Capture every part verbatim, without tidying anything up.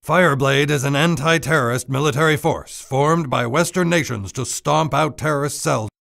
Fireblade is an anti-terrorist military force formed by Western nations to stomp out terrorist cells.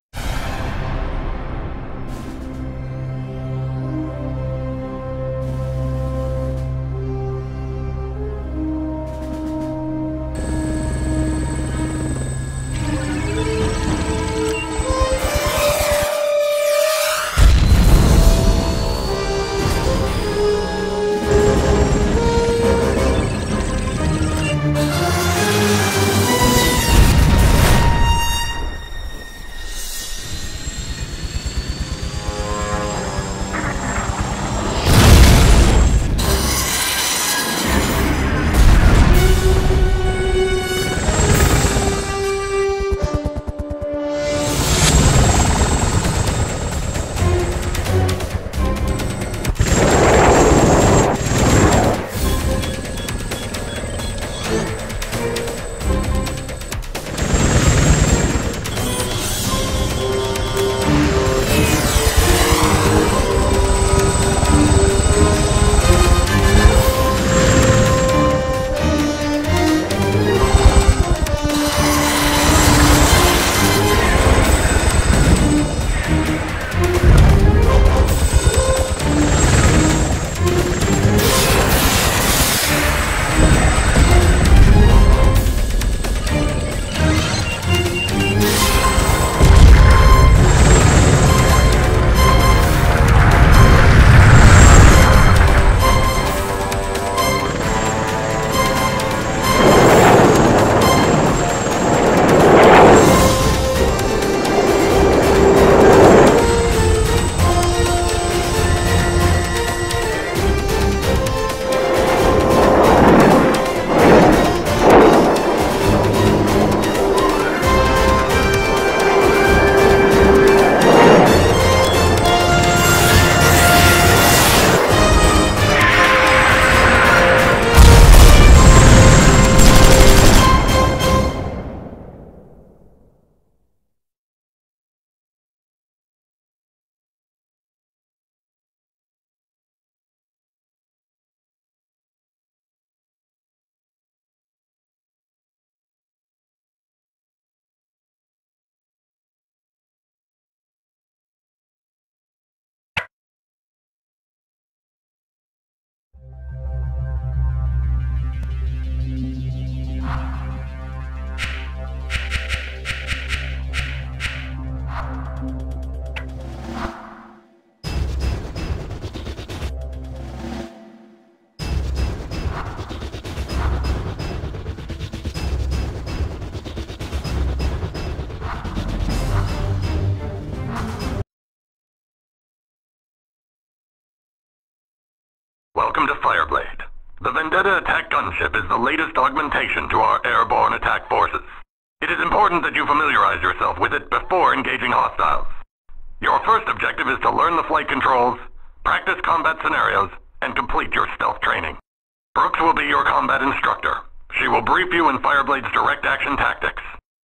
Welcome to Fireblade. The Vendetta attack gunship is the latest augmentation to our airborne attack forces. It is important that you familiarize yourself with it before engaging hostiles. Your first objective is to learn the flight controls, practice combat scenarios, and complete your stealth training. Brooks will be your combat instructor. She will brief you in Fireblade's direct action tactics.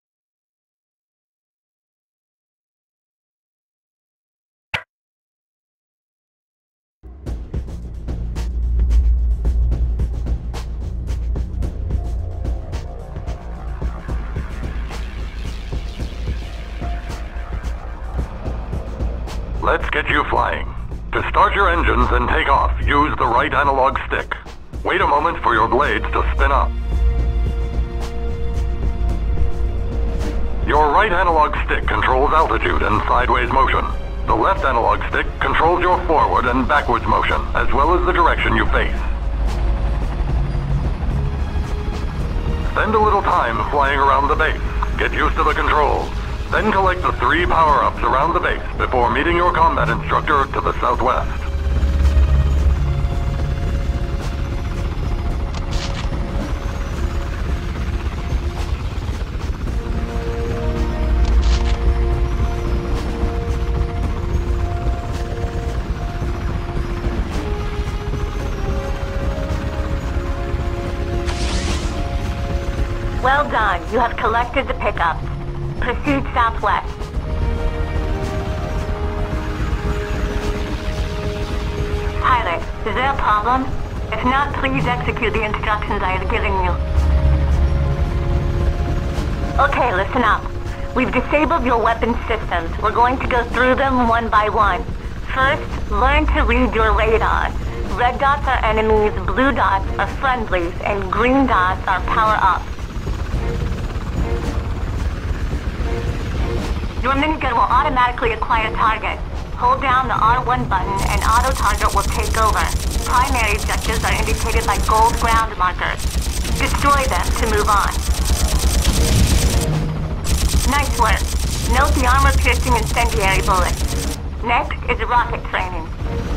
Let's get you flying. To start your engines and take off, use the right analog stick. Wait a moment for your blades to spin up. Your right analog stick controls altitude and sideways motion. The left analog stick controls your forward and backwards motion, as well as the direction you face. Spend a little time flying around the base. Get used to the controls. Then collect the three power-ups around the base before meeting your combat instructor to the southwest. Well done. You have collected the pickups. Proceed southwest. Tyler, is there a problem? If not, please execute the instructions I have given you. Okay, listen up. We've disabled your weapon systems. We're going to go through them one by one. First, learn to read your radar. Red dots are enemies, blue dots are friendlies, and green dots are power-ups. Your minigun will automatically acquire targets. Hold down the R one button and auto-target will take over. Primary objectives are indicated by gold ground markers. Destroy them to move on. Nice work. Note the armor-piercing incendiary bullets. Next is rocket training.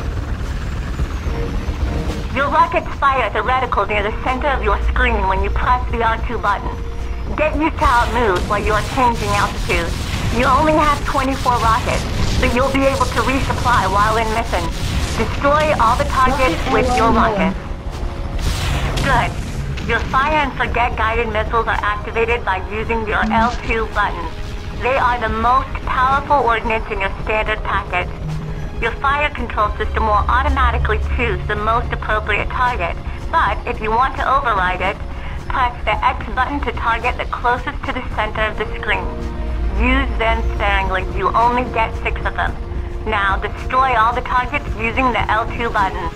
Your rockets fire at the reticle near the center of your screen when you press the R two button. Get used to how it moves while you are changing altitude. You only have twenty-four rockets, but you'll be able to resupply while in mission. Destroy all the targets with your rockets. Good. Your fire and forget guided missiles are activated by using your L two buttons. They are the most powerful ordnance in your standard package. Your fire control system will automatically choose the most appropriate target, but if you want to override it, press the X button to target the closest to the center of the screen. Use them sparingly. You only get six of them. Now destroy all the targets using the L two button.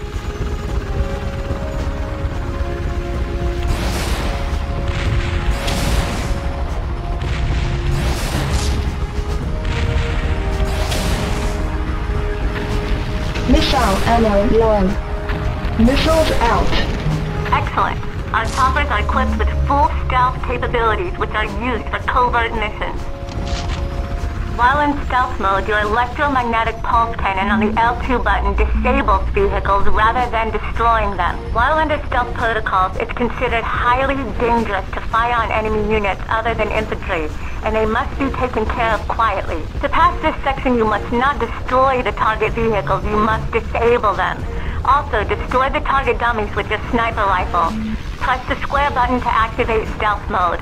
Missile ammo low. Missiles out. Excellent. Our choppers are equipped with full stealth capabilities which are used for covert missions. While in stealth mode, your electromagnetic pulse cannon on the L two button disables vehicles rather than destroying them. While under stealth protocols, it's considered highly dangerous to fire on enemy units other than infantry, and they must be taken care of quietly. To pass this section, you must not destroy the target vehicles, you must disable them. Also, destroy the target dummies with your sniper rifle. Press the square button to activate stealth mode.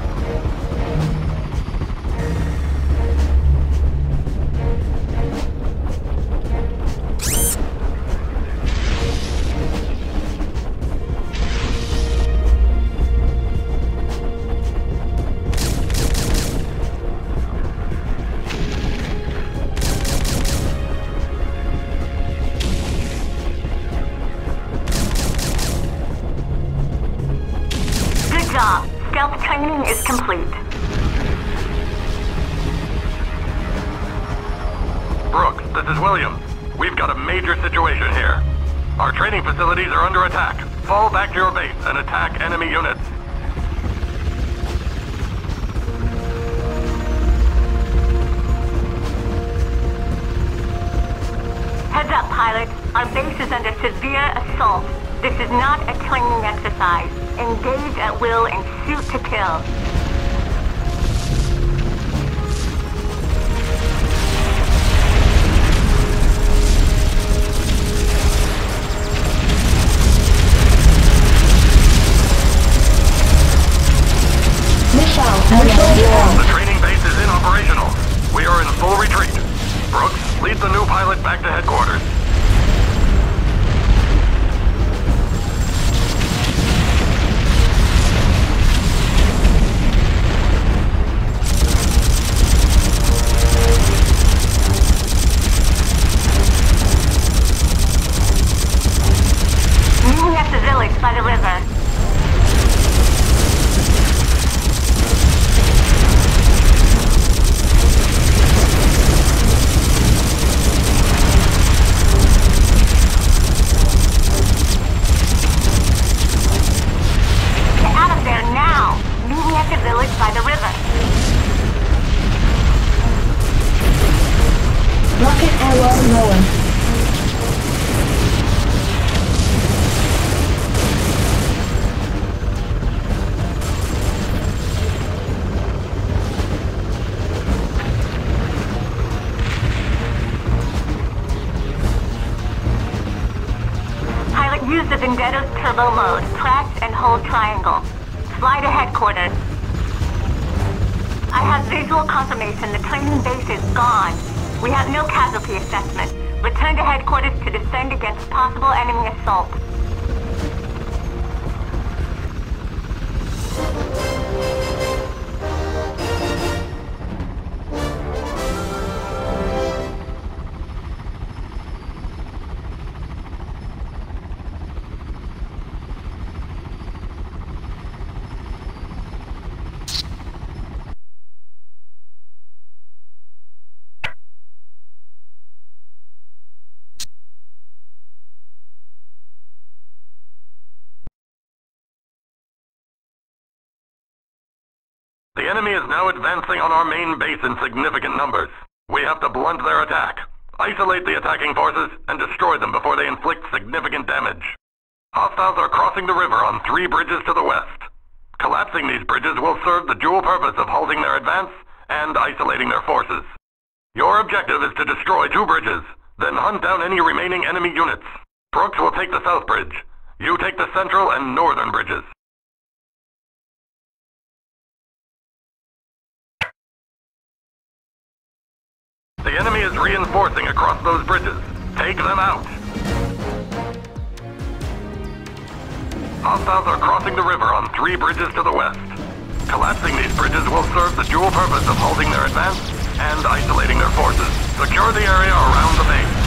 Stealth training is complete. Brooks, this is Williams. We've got a major situation here. Our training facilities are under attack. Fall back to your base and attack enemy units. Heads up, pilot. Our base is under severe assault. This is not a training exercise. Engage at will and shoot to kill. Missile ammo. The training base is inoperational. We are in full retreat. Brooks, lead the new pilot back to headquarters. By the river. Get out of there now! Meet me at the village by the river. Rocket arrow lower. Use the Vendetto's turbo mode. Press and hold triangle. Fly to headquarters. I have visual confirmation the training base is gone. We have no casualty assessment. Return to headquarters to defend against possible enemy assault. advancing on our main base in significant numbers. We have to blunt their attack, isolate the attacking forces, and destroy them before they inflict significant damage. Hostiles are crossing the river on three bridges to the west. Collapsing these bridges will serve the dual purpose of halting their advance and isolating their forces. Your objective is to destroy two bridges, then hunt down any remaining enemy units. Brooks will take the south bridge. You take the central and northern bridges. The enemy is reinforcing across those bridges. Take them out. Hostiles are crossing the river on three bridges to the west. Collapsing these bridges will serve the dual purpose of halting their advance and isolating their forces. Secure the area around the base.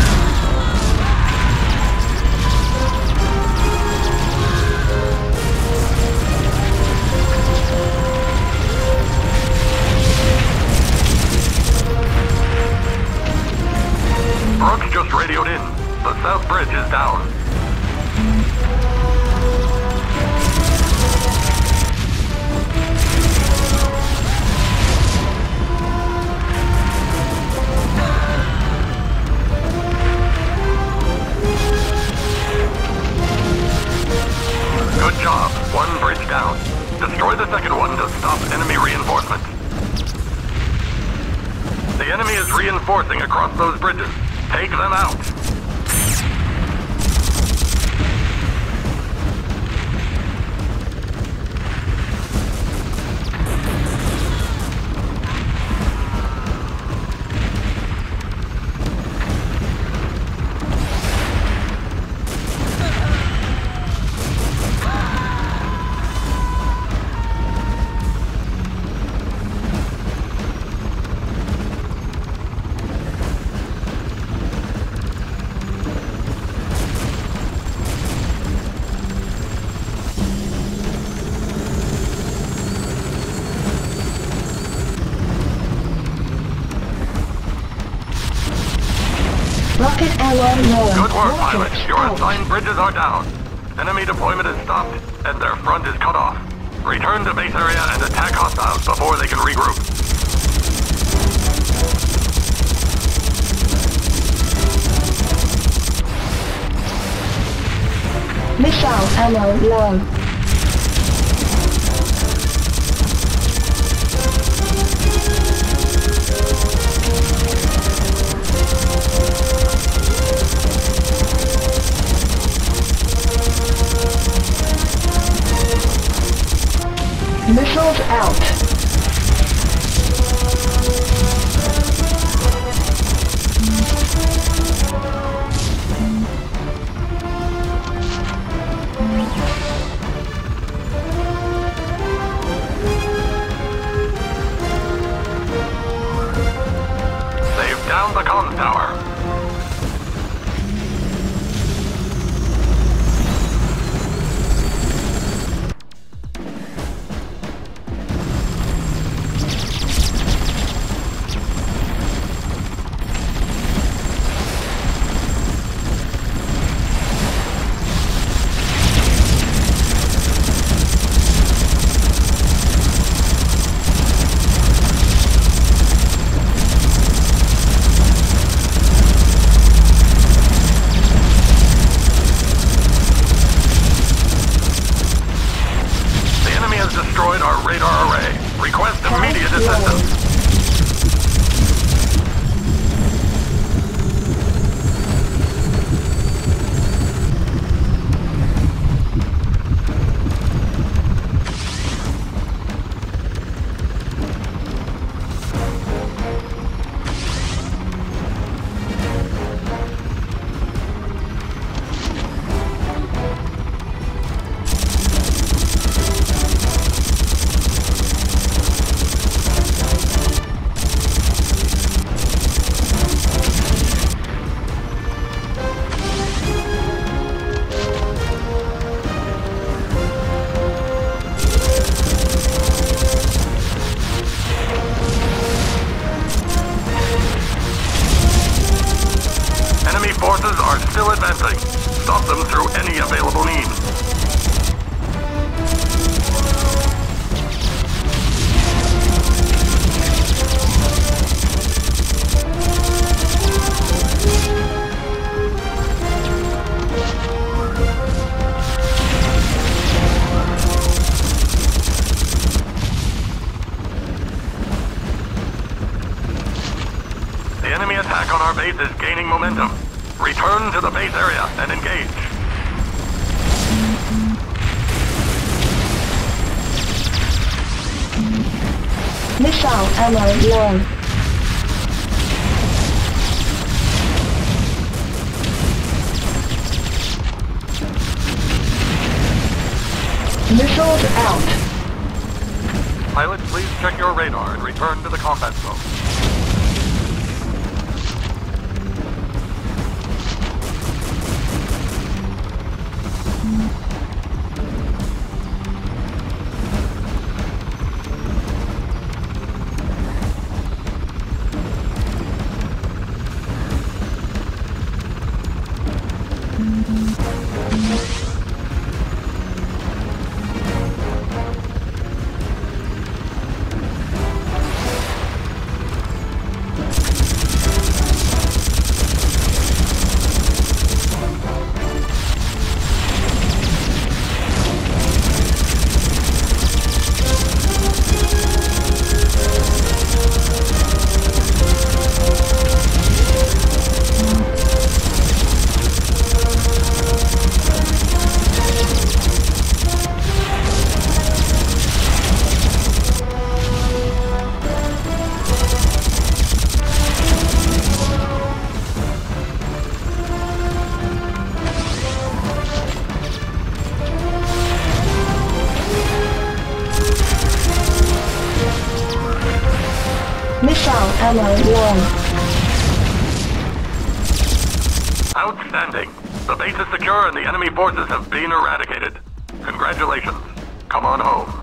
Brooks just radioed in. The south bridge is down. Good job. One bridge down. Destroy the second one to stop enemy reinforcement. The enemy is reinforcing across those bridges. Take them out. Rocket arrow lower. Good work, Rocket pilot. Your out. assigned bridges are down. Enemy deployment is stopped, and their front is cut off. Return to base area and attack hostiles before they can regroup. Missile ammo low. Missiles out. They've downed the comms tower. Destroyed our radar array. Request immediate assistance. Forces are still advancing. Stop them through any available means. enemy attack on our base is gaining momentum. Return to the base area and engage. Missile ammo low. Missiles out. Pilot, please check your radar and return to the combat zone. Missile ammo low. Outstanding. The base is secure and the enemy forces have been eradicated. Congratulations. Come on home.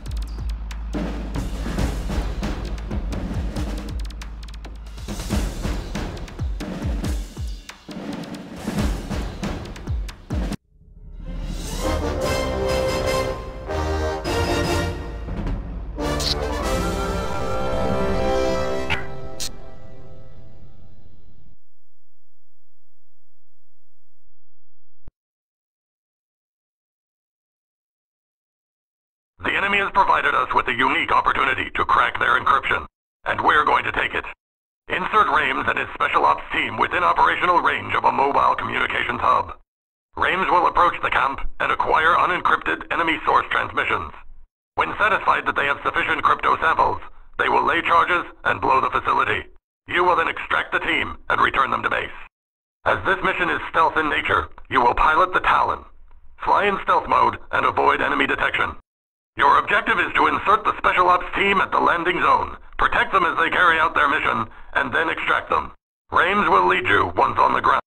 The enemy has provided us with a unique opportunity to crack their encryption, and we're going to take it. Insert Rames and his Special Ops team within operational range of a mobile communications hub. Rames will approach the camp and acquire unencrypted enemy source transmissions. When satisfied that they have sufficient crypto samples, they will lay charges and blow the facility. You will then extract the team and return them to base. As this mission is stealth in nature, you will pilot the Talon. Fly in stealth mode and avoid enemy detection. Your objective is to insert the Special Ops team at the landing zone, protect them as they carry out their mission, and then extract them. Rames will lead you once on the ground.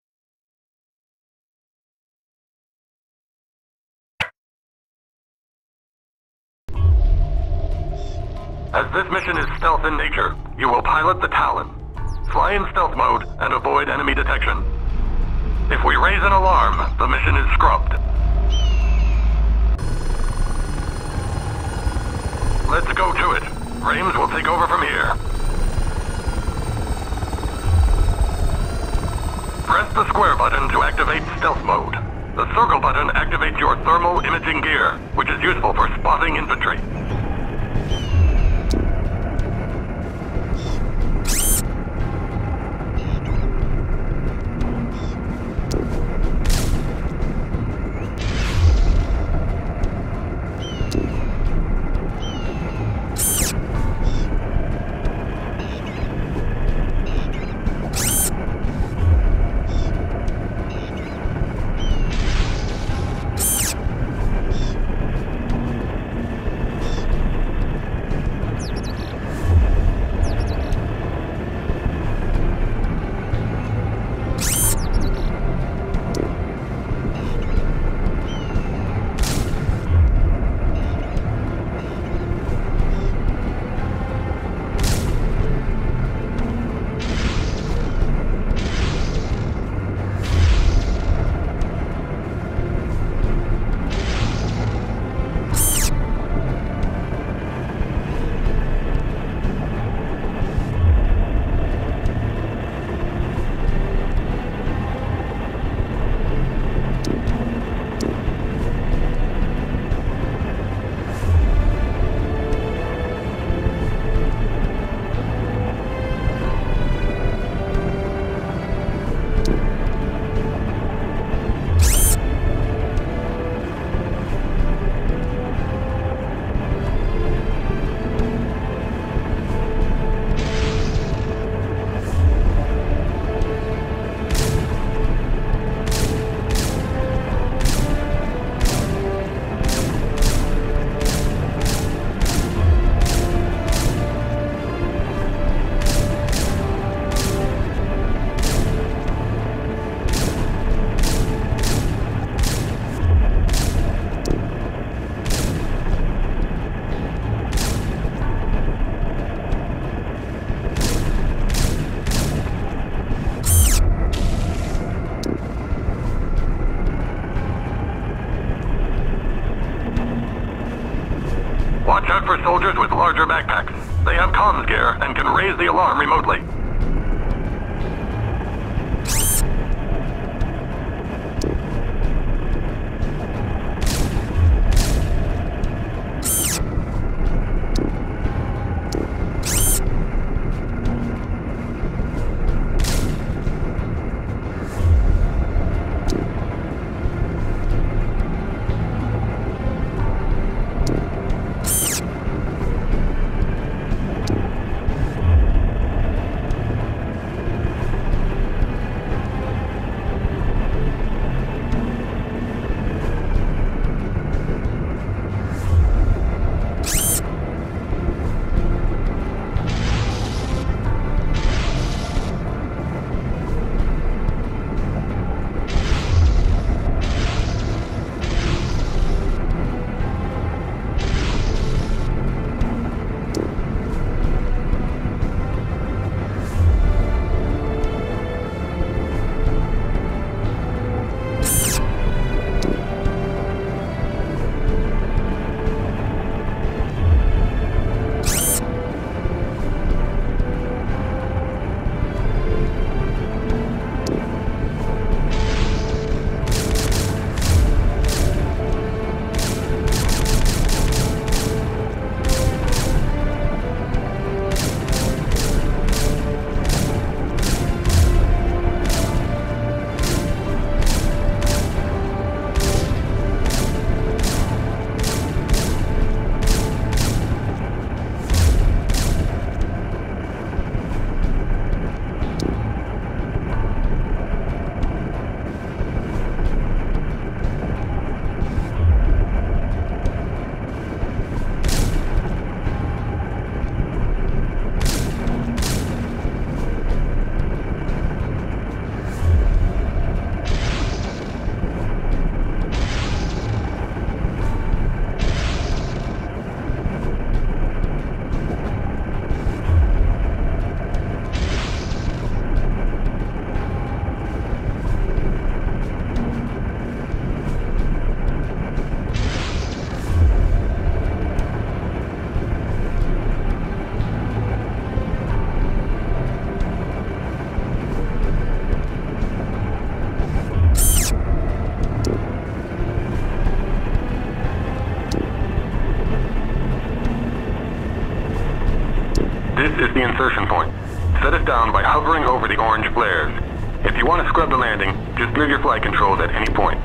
As this mission is stealth in nature, you will pilot the Talon. Fly in stealth mode and avoid enemy detection. If we raise an alarm, the mission is scrubbed. Let's go to it. Rames will take over from here. Press the square button to activate stealth mode. The circle button activates your thermal imaging gear, which is useful for spotting infantry. raise the alarm remotely. This is the insertion point. Set it down by hovering over the orange flares. If you want to scrub the landing, just move your flight controls at any point.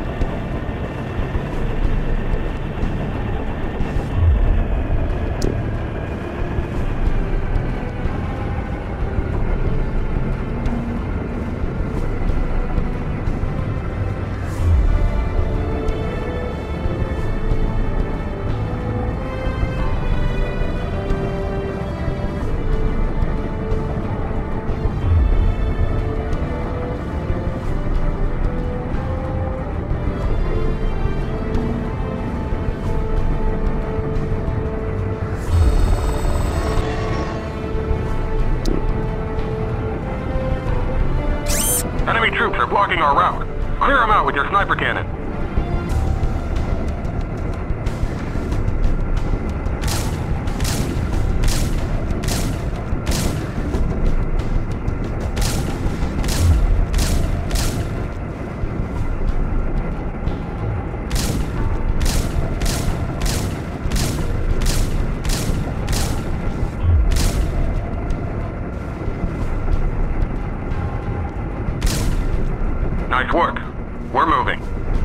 Enemy troops are blocking our route. Clear them out with your sniper cannon. Nice work. We're moving.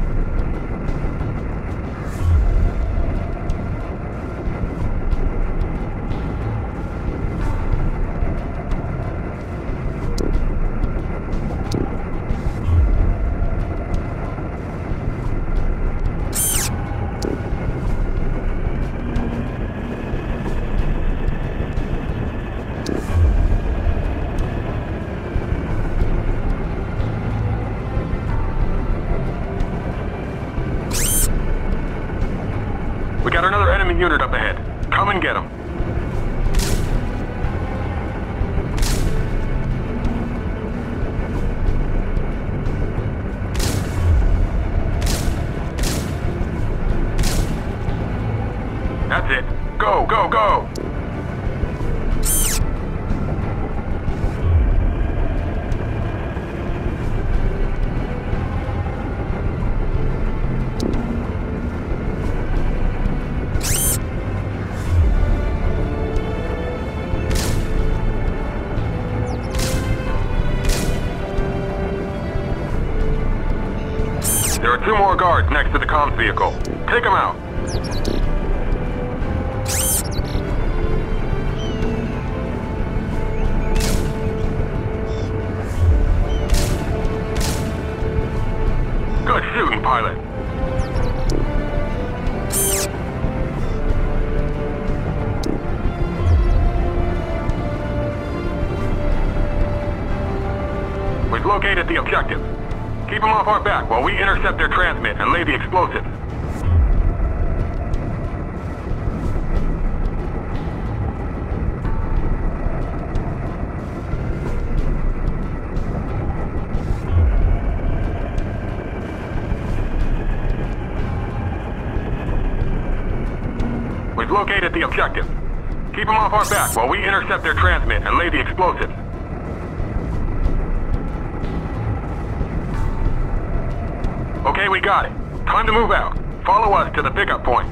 We got another enemy unit up ahead. Come and get them. That's it. Go, go, go! two more guards next to the comms vehicle. Take them out. Good shooting, pilot. We've located the objective. Keep them off our back while we intercept their transmit and lay the explosives. We've located the objective. Keep them off our back while we intercept their transmit and lay the explosives. Okay, we got it. Time to move out. Follow us to the pickup point.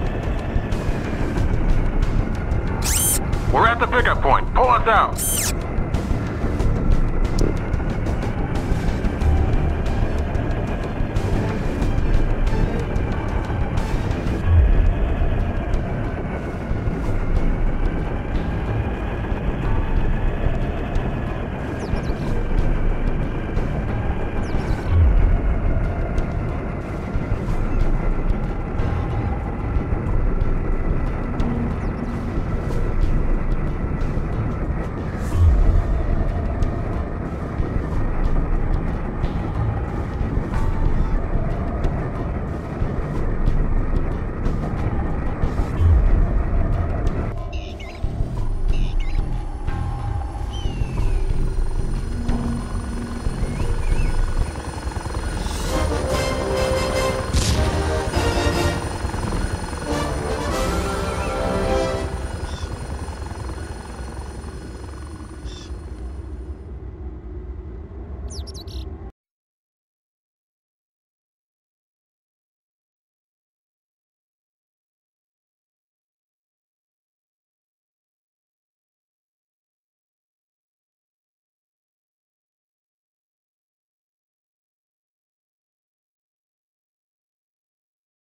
We're at the pickup point. Pull us out.